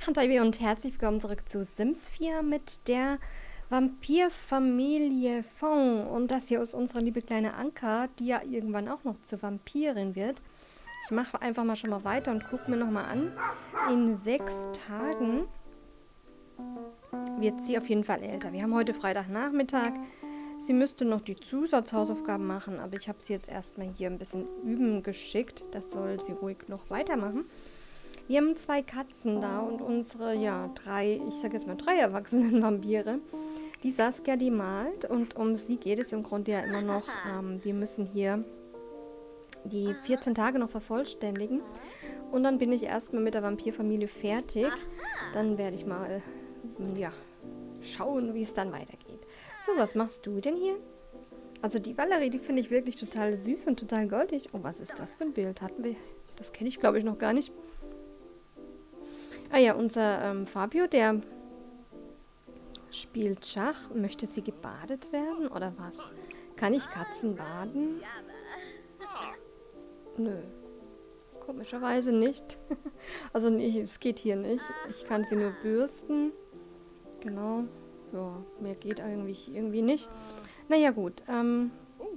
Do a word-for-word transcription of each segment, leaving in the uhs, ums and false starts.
Und Ivy und herzlich willkommen zurück zu Sims vier mit der Vampirfamilie Fong. Und das hier ist unsere liebe kleine Anka, die ja irgendwann auch noch zur Vampirin wird. Ich mache einfach mal schon mal weiter und gucke mir nochmal an. In sechs Tagen wird sie auf jeden Fall älter. Wir haben heute Freitagnachmittag. Sie müsste noch die Zusatzhausaufgaben machen, aber ich habe sie jetzt erstmal hier ein bisschen üben geschickt. Das soll sie ruhig noch weitermachen. Wir haben zwei Katzen da und unsere, ja, drei, ich sage jetzt mal drei erwachsenen Vampire. Die Saskia, die malt und um sie geht es im Grunde ja immer noch. Ähm, wir müssen hier die vierzehn Tage noch vervollständigen und dann bin ich erstmal mit der Vampirfamilie fertig. Dann werde ich mal, ja, schauen, wie es dann weitergeht. So, was machst du denn hier? Also die Valerie, die finde ich wirklich total süß und total goldig. Oh, was ist das für ein Bild? Hatten wir, das kenne ich glaube ich noch gar nicht. Ah ja, unser ähm, Fabio, der spielt Schach. Möchte sie gebadet werden oder was? Kann ich Katzen baden? Nö. Komischerweise nicht. Also nee, es geht hier nicht. Ich kann sie nur bürsten. Genau. Ja, mehr geht eigentlich irgendwie nicht. Naja gut. Ähm,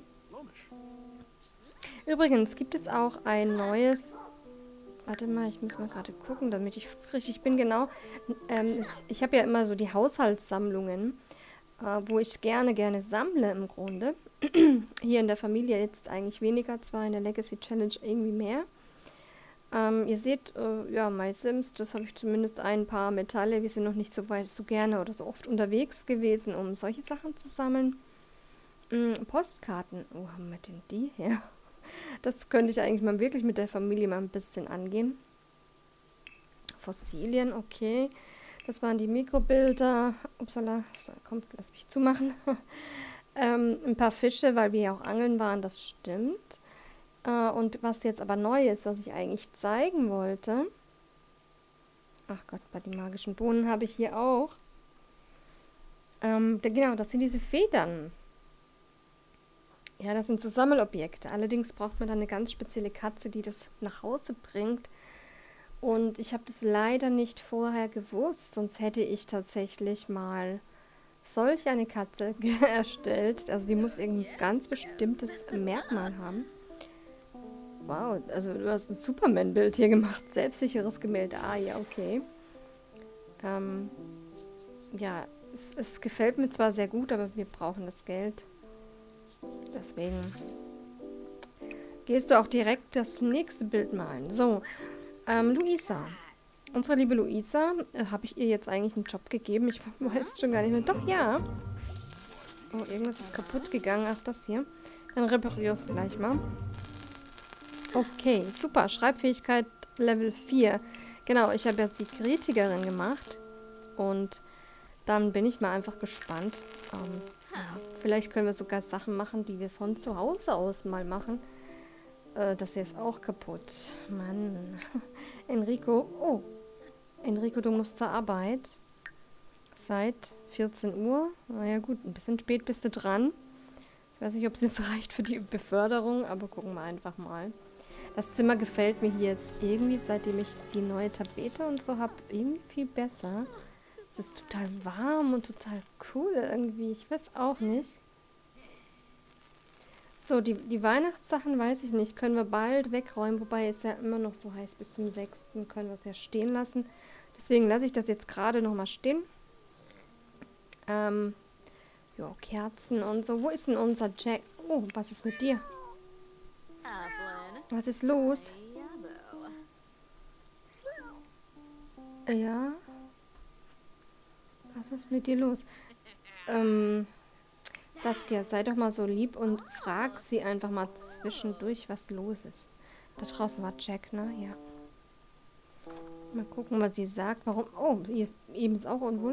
übrigens gibt es auch ein neues... Warte mal, ich muss mal gerade gucken, damit ich richtig bin. Genau. Ähm, ich ich habe ja immer so die Haushaltssammlungen, äh, wo ich gerne, gerne sammle im Grunde. Hier in der Familie jetzt eigentlich weniger, zwar in der Legacy Challenge irgendwie mehr. Ähm, ihr seht, äh, ja, My Sims, das habe ich zumindest ein paar Metalle. Wir sind noch nicht so weit, so gerne oder so oft unterwegs gewesen, um solche Sachen zu sammeln. Ähm, Postkarten. Wo haben wir denn die her? Das könnte ich eigentlich mal wirklich mit der Familie mal ein bisschen angehen. Fossilien, okay. Das waren die Mikrobilder. Upsala, so, kommt, lass mich zumachen. ähm, ein paar Fische, weil wir ja auch angeln waren, das stimmt. Äh, und was jetzt aber neu ist, was ich eigentlich zeigen wollte. Ach Gott, bei den magischen Bohnen habe ich hier auch. Ähm, da, genau, das sind diese Federn. Ja, das sind so Sammelobjekte. Allerdings braucht man dann eine ganz spezielle Katze, die das nach Hause bringt. Und ich habe das leider nicht vorher gewusst, sonst hätte ich tatsächlich mal solch eine Katze erstellt. Also die muss irgendein ganz bestimmtes Merkmal haben. Wow, also du hast ein Superman-Bild hier gemacht. Selbstsicheres Gemälde. Ah, ja, okay. Ähm, ja, es, es gefällt mir zwar sehr gut, aber wir brauchen das Geld. Deswegen gehst du auch direkt das nächste Bild malen. So, ähm, Luisa. Unsere liebe Luisa, äh, habe ich ihr jetzt eigentlich einen Job gegeben? Ich weiß schon gar nicht mehr. Doch, ja. Oh, irgendwas ist kaputt gegangen. Ach, das hier. Dann repariere ich es gleich mal. Okay, super. Schreibfähigkeit Level vier. Genau, ich habe jetzt die Kritikerin gemacht. Und dann bin ich mal einfach gespannt. Ähm, ja, vielleicht können wir sogar Sachen machen, die wir von zu Hause aus mal machen. Äh, das hier ist auch kaputt. Mann. Enrico. Oh. Enrico, du musst zur Arbeit. Seit vierzehn Uhr. Naja gut, ein bisschen spät bist du dran. Ich weiß nicht, ob es jetzt reicht für die Beförderung, aber gucken wir einfach mal. Das Zimmer gefällt mir hier irgendwie, seitdem ich die neue Tapete und so habe, irgendwie viel besser. Es ist total warm und total cool irgendwie. Ich weiß auch nicht. So, die, die Weihnachtssachen weiß ich nicht. Können wir bald wegräumen. Wobei es ja immer noch so heiß. Bis zum sechsten können wir es ja stehen lassen. Deswegen lasse ich das jetzt gerade nochmal stehen. Ähm, ja, Kerzen und so. Wo ist denn unser Jack? Oh, was ist mit dir? Was ist los? Ja. Was ist mit dir los? Ähm, Saskia, sei doch mal so lieb und frag sie einfach mal zwischendurch, was los ist. Da draußen war Jack, ne? Ja. Mal gucken, was sie sagt. Warum? Oh, hier ist eben ist auch unwohl.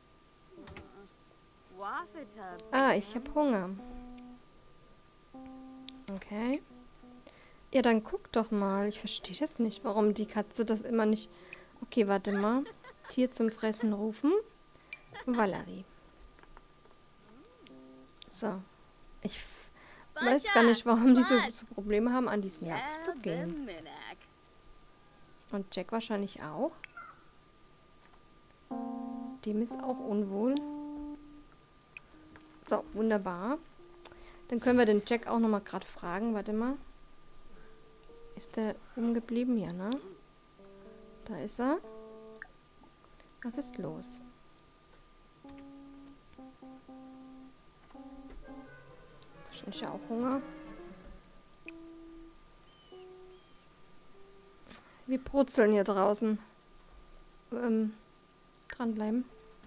Ah, ich habe Hunger. Okay. Ja, dann guck doch mal. Ich verstehe das nicht, warum die Katze das immer nicht... Okay, warte mal. Tier zum Fressen rufen. Valerie. So. Ich weiß gar nicht, warum die so, so Probleme haben, an diesen Napf zu gehen. Und Jack wahrscheinlich auch. Dem ist auch unwohl. So, wunderbar. Dann können wir den Jack auch nochmal gerade fragen. Warte mal. Ist der umgeblieben? Ja, ne? Da ist er. Was ist los? Wahrscheinlich auch Hunger. Wir brutzeln hier draußen. Ähm, dranbleiben.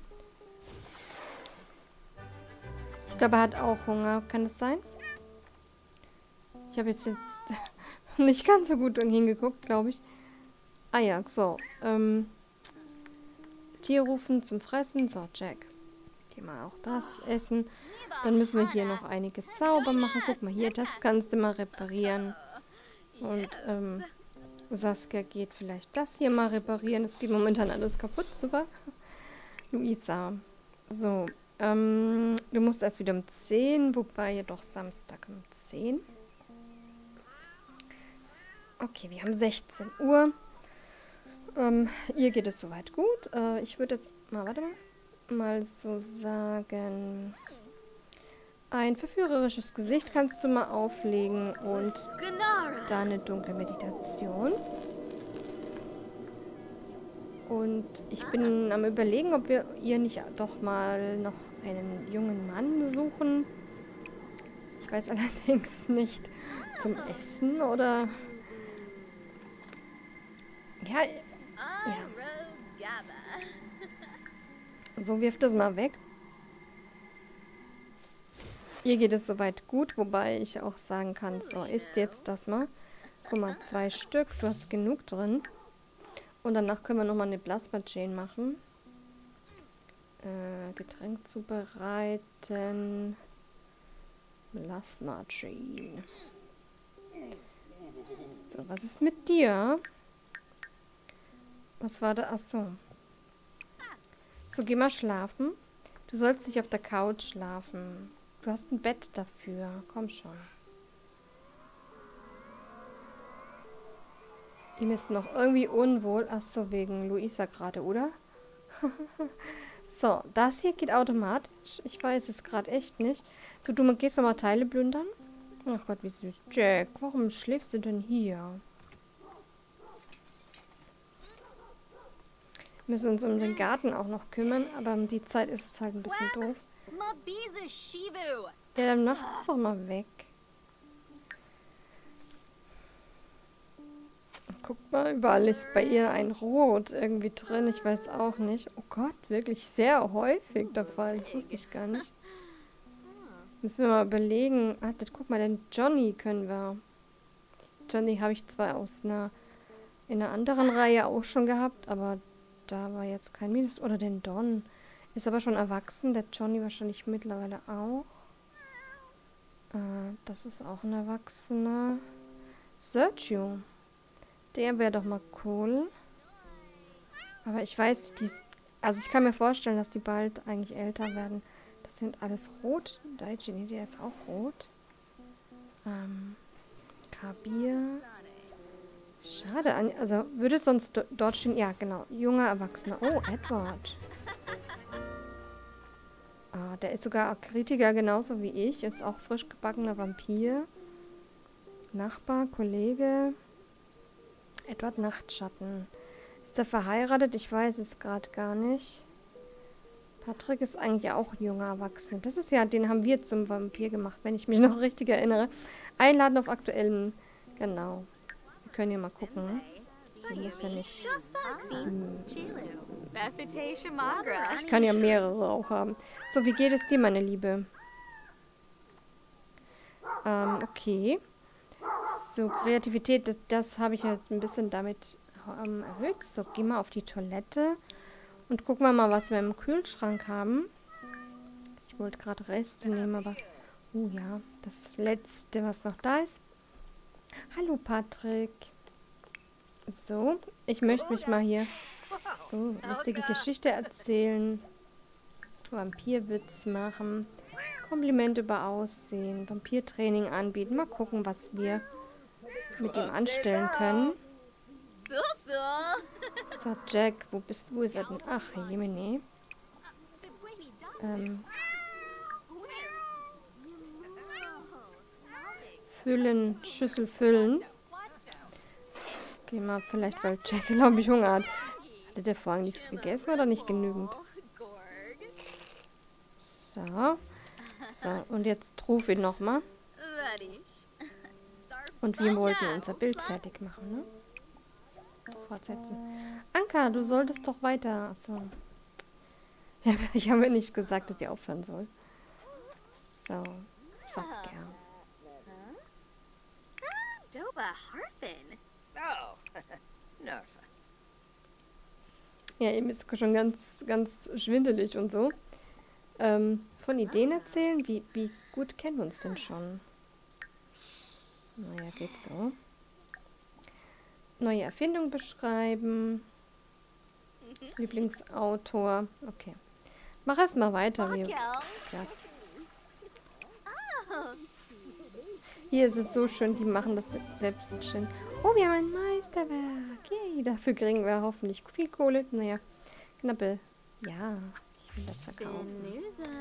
Ich glaube, er hat auch Hunger. Kann das sein? Ich habe jetzt, jetzt nicht ganz so gut hingeguckt, glaube ich. Ah ja, so. Ähm, Tier rufen zum Fressen. So, Jack. Geh mal auch das essen. Dann müssen wir hier noch einige Zauber machen. Guck mal hier, das kannst du mal reparieren. Und ähm, Saskia geht vielleicht das hier mal reparieren. Es geht momentan alles kaputt. Super. Luisa. So. Ähm, du musst erst wieder um zehn, wobei jedoch Samstag um zehn. Okay, wir haben sechzehn Uhr. Ähm, ihr geht es soweit gut. Äh, ich würde jetzt mal, warte mal, mal so sagen, ein verführerisches Gesicht kannst du mal auflegen und dann eine dunkle Meditation. Und ich bin am Überlegen, ob wir ihr nicht doch mal noch einen jungen Mann suchen. Ich weiß allerdings nicht, zum Essen oder... Ja, ja. So, wirft das mal weg. Ihr geht es soweit gut, wobei ich auch sagen kann, so, isst jetzt das mal. Guck mal, zwei Stück, du hast genug drin. Und danach können wir nochmal eine Plasma-Chain machen. Äh, Getränk zubereiten. Plasma-Chain. So, was ist mit dir? Was war da? Achso. So, geh mal schlafen. Du sollst nicht auf der Couch schlafen. Du hast ein Bett dafür. Komm schon. Ihm ist noch irgendwie unwohl. Achso, wegen Luisa gerade, oder? So, das hier geht automatisch. Ich weiß es gerade echt nicht. So, du gehst nochmal Teile plündern. Ach Gott, wie süß. Jack, warum schläfst du denn hier? Wir müssen uns um den Garten auch noch kümmern, aber um die Zeit ist es halt ein bisschen doof. Ja, dann mach das doch mal weg. Guck mal, überall ist bei ihr ein Rot irgendwie drin. Ich weiß auch nicht. Oh Gott, wirklich sehr häufig der Fall. Das wusste ich gar nicht. Müssen wir mal überlegen. Ah, das, guck mal, den Johnny können wir... Johnny habe ich zwar aus einer... in einer anderen Reihe auch schon gehabt, aber da war jetzt kein Minus. Oder den Don. Ist aber schon erwachsen. Der Johnny wahrscheinlich mittlerweile auch. Äh, das ist auch ein Erwachsener. Sergio. Der wäre doch mal cool. Aber ich weiß, die, also ich kann mir vorstellen, dass die bald eigentlich älter werden. Das sind alles rot. Daijini, der ist auch rot. Ähm, Kabir. Schade. Also würde es sonst dort stehen? Ja, genau. Junger Erwachsener. Oh, Edward. Ah, der ist sogar Kritiker genauso wie ich. Ist auch frisch gebackener Vampir. Nachbar, Kollege. Edward Nachtschatten. Ist er verheiratet? Ich weiß es gerade gar nicht. Patrick ist eigentlich auch junger Erwachsener. Das ist ja, den haben wir zum Vampir gemacht, wenn ich mich noch richtig erinnere. Einladen auf aktuellen. Genau. Wir können hier mal gucken. Sie muss ja nicht. Hm. Ich kann ja mehrere auch haben. So, wie geht es dir, meine Liebe? Ähm, okay. So, Kreativität, das, das habe ich jetzt ein bisschen damit ähm, erhöht. So, geh mal auf die Toilette und gucken wir mal, was wir im Kühlschrank haben. Ich wollte gerade Reste nehmen, aber... Oh ja, das Letzte, was noch da ist. Hallo, Patrick. So, ich möchte mich mal hier... Oh, lustige Geschichte erzählen. Vampirwitz machen. Komplimente über Aussehen. Vampirtraining anbieten. Mal gucken, was wir... mit ihm anstellen können. So, Jack, wo bist du? Wo ist er denn? Ach, Jemine. Ähm, füllen, Schüssel füllen. Okay, mal vielleicht, weil Jack, glaube ich, Hunger hat. Hatte der vorhin nichts gegessen oder nicht genügend? So. So, und jetzt ruf ihn nochmal. Und wir wollten unser Bild fertig machen, ne? Fortsetzen. Anka, du solltest doch weiter. Achso. Ja, ich habe nicht gesagt, dass sie aufhören soll. So. Saskia. Ja, ihm ist schon ganz, ganz schwindelig und so. Ähm, von Ideen erzählen? Wie, wie gut kennen wir uns denn schon? Naja, geht so. Neue Erfindung beschreiben. Lieblingsautor. Okay. Mach erst mal weiter. Wie, ja. Hier ist es so schön, die machen das selbst schön. Oh, wir haben ein Meisterwerk. Yay, dafür kriegen wir hoffentlich viel Kohle. Naja, knappe. Ja, ich will das verkaufen.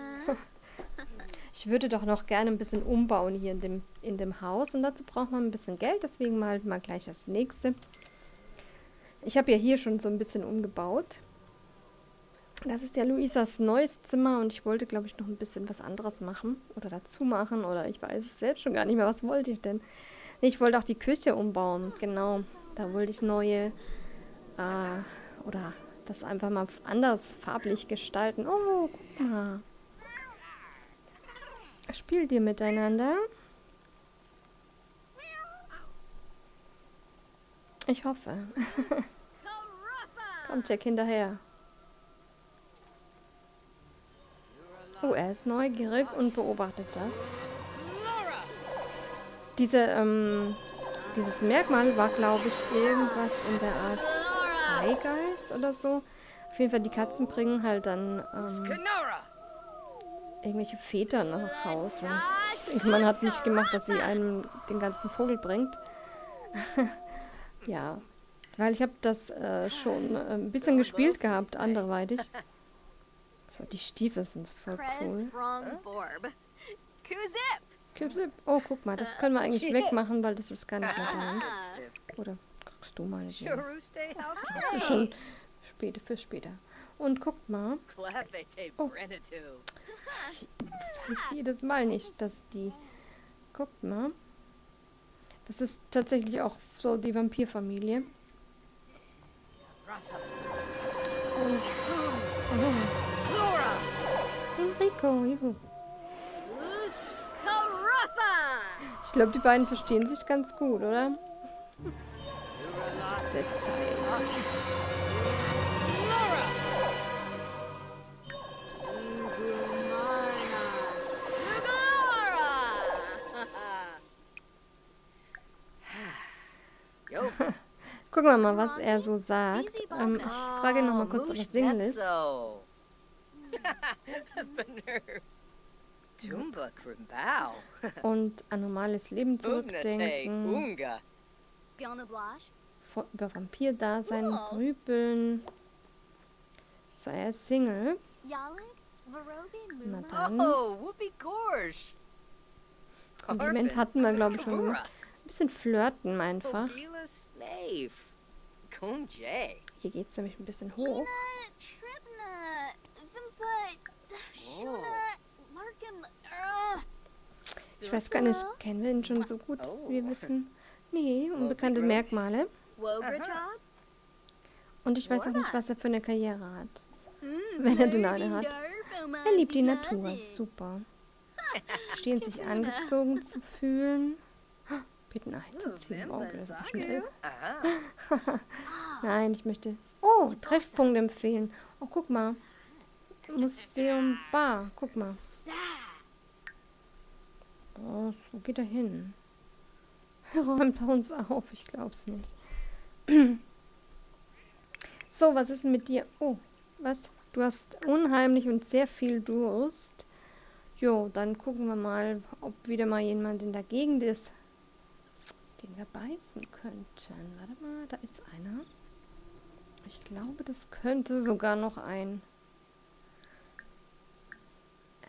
Ich würde doch noch gerne ein bisschen umbauen hier in dem, in dem Haus. Und dazu braucht man ein bisschen Geld. Deswegen mal, mal gleich das nächste. Ich habe ja hier schon so ein bisschen umgebaut. Das ist ja Luisas neues Zimmer. Und ich wollte, glaube ich, noch ein bisschen was anderes machen. Oder dazu machen. Oder ich weiß es selbst schon gar nicht mehr. Was wollte ich denn? Nee, ich wollte auch die Küche umbauen. Genau. Da wollte ich neue... Äh, oder das einfach mal anders farblich gestalten. Oh, guck mal. Spielt ihr miteinander? Ich hoffe. Kommt Jack hinterher. Oh, er ist neugierig und beobachtet das. Diese, ähm, dieses Merkmal war, glaube ich, irgendwas in der Art Freigeist oder so. Auf jeden Fall, die Katzen bringen halt dann ähm, irgendwelche Väter nach Hause. Ich denke, man hat nicht gemacht, dass sie einem den ganzen Vogel bringt. Ja, weil ich habe das äh, schon äh, ein bisschen gespielt gehabt, anderweitig. So, die Stiefel sind voll cool. Kipsip. Oh, guck mal, das können wir eigentlich wegmachen, weil das ist gar nicht mehr deins. Oder guckst du mal nicht mehr. Das ist schon später für später. Und guckt mal. Oh. Ich weiß jedes Mal nicht, dass die... Guckt mal. Das ist tatsächlich auch so die Vampirfamilie. Und... Oh. Enrico, juhu. Ich glaube, die beiden verstehen sich ganz gut, oder? Gucken wir mal, was er so sagt. Ähm, ich frage ihn noch mal kurz, ob er Single ist. Und an normales Leben zurückdenken. Vor, über Vampir-Dasein grübeln. So, er ist Single. Na dann. Kompliment hatten wir, glaube ich, schon gemacht. Ein bisschen flirten einfach. Hier geht es nämlich ein bisschen hoch. Ich weiß gar nicht, kennen wir ihn schon so gut, dass wir wissen? Nee, unbekannte Merkmale. Und ich weiß auch nicht, was er für eine Karriere hat. Wenn er denn eine hat. Er liebt die Natur. Super. Stehen sich angezogen zu fühlen. Bitten einzuziehen. Oh, das ist aber schnell. Nein, ich möchte... Oh, Treffpunkt empfehlen. Oh, guck mal. Museum Bar. Guck mal. Oh, wo geht er hin? Räumt er uns auf? Ich glaub's nicht. So, was ist denn mit dir? Oh, was? Du hast unheimlich und sehr viel Durst. Jo, dann gucken wir mal, ob wieder mal jemand in der Gegend ist, den wir beißen könnten. Warte mal, da ist einer. Ich glaube, das könnte sogar noch ein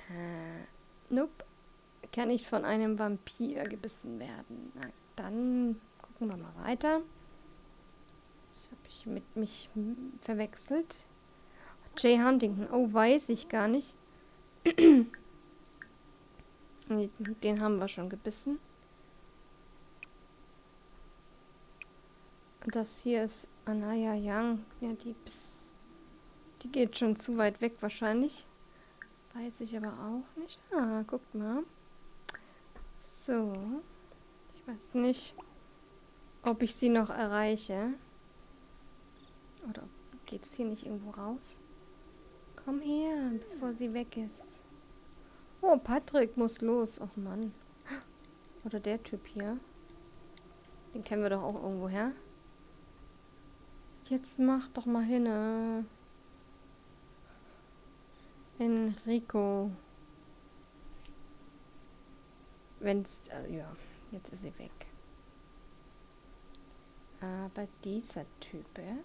Äh, nope. Kann nicht von einem Vampir gebissen werden. Na, dann gucken wir mal weiter. Das habe ich mit mich verwechselt. Jay Huntington. Oh, weiß ich gar nicht. Den haben wir schon gebissen. Das hier ist Anaya Young. Ja, die, die geht schon zu weit weg wahrscheinlich. Weiß ich aber auch nicht. Ah, guckt mal. So. Ich weiß nicht, ob ich sie noch erreiche. Oder geht es hier nicht irgendwo raus? Komm her, bevor sie weg ist. Oh, Patrick muss los. Och Mann. Oder der Typ hier. Den kennen wir doch auch irgendwo her. Jetzt mach doch mal hin. Äh. Enrico. Wenn's, äh, ja, jetzt ist sie weg. Aber dieser Typ, äh?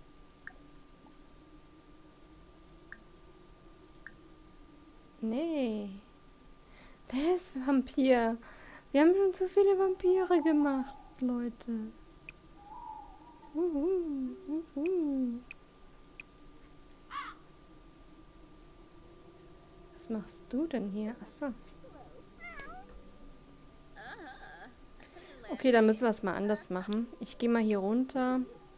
Nee. Der ist Vampir. Wir haben schon so viele Vampire gemacht, Leute. Uhu, uhu. Was machst du denn hier? Achso. Okay, dann müssen wir es mal anders machen. Ich gehe mal hier runter.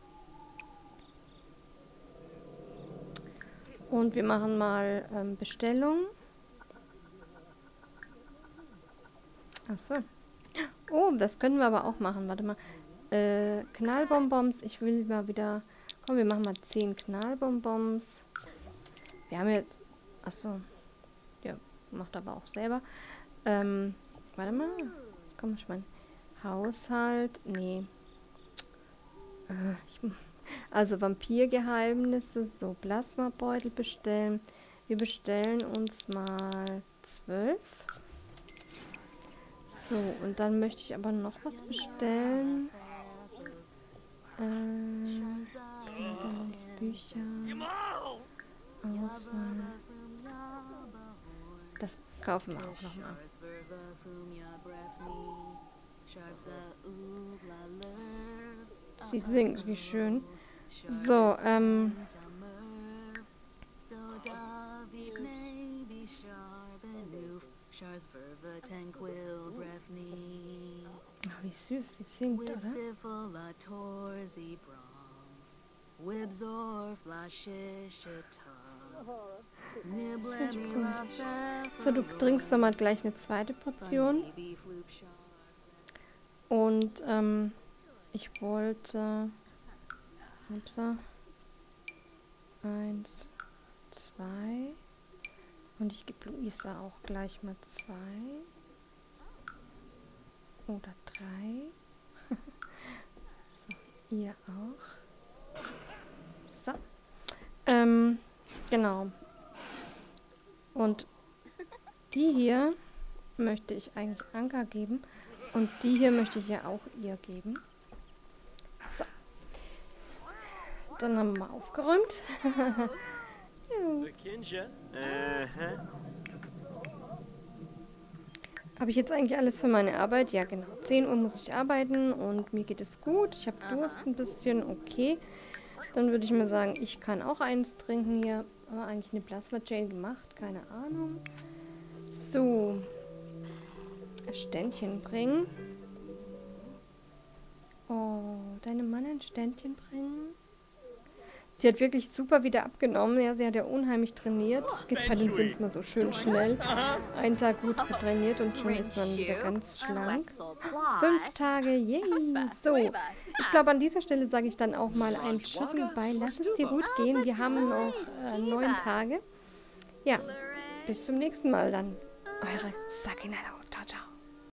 Und wir machen mal ähm, Bestellung. Achso. Oh, das können wir aber auch machen. Warte mal. Äh, Knallbonbons. Ich will mal wieder... Komm, wir machen mal zehn Knallbonbons. Wir haben jetzt... Achso. Ja, macht aber auch selber. Ähm, warte mal. Jetzt komme ich mal... Haushalt. Nee. Äh, ich, also Vampirgeheimnisse. So, Plasmabeutel bestellen. Wir bestellen uns mal zwölf. So, und dann möchte ich aber noch was bestellen. Äh, und dann Bücher. Auswahl. Das kaufen wir auch nochmal. Sie singt, wie schön. So, ähm. Ach, wie süß sie singt, oder? Sehr gut. So, du trinkst nochmal gleich eine zweite Portion. Und, ähm, ich wollte... Upsa. Eins, zwei... Und ich gebe Luisa auch gleich mal zwei. Oder drei. So, ihr auch. So. Ähm, genau. Und die hier möchte ich eigentlich Anka geben. Und die hier möchte ich ja auch ihr geben. So. Dann haben wir mal aufgeräumt. Habe ich jetzt eigentlich alles für meine Arbeit? Ja, genau. zehn Uhr muss ich arbeiten und mir geht es gut. Ich habe Durst ein bisschen. Okay. Dann würde ich mal sagen, ich kann auch eins trinken hier. Aber eigentlich eine Plasma Chain gemacht. Keine Ahnung. So. Ständchen bringen. Oh, deine Mann ein Ständchen bringen? Sie hat wirklich super wieder abgenommen. Ja, sie hat ja unheimlich trainiert. Es geht bei den Sims mal so schön schnell. Einen Tag gut trainiert und schon ist man wieder ganz schlank. Fünf Tage, yay! So, ich glaube, an dieser Stelle sage ich dann auch mal ein Tschüss und Bye. Lass es dir gut gehen. Wir haben noch äh, neun Tage. Ja, bis zum nächsten Mal dann. Eure Sakinado.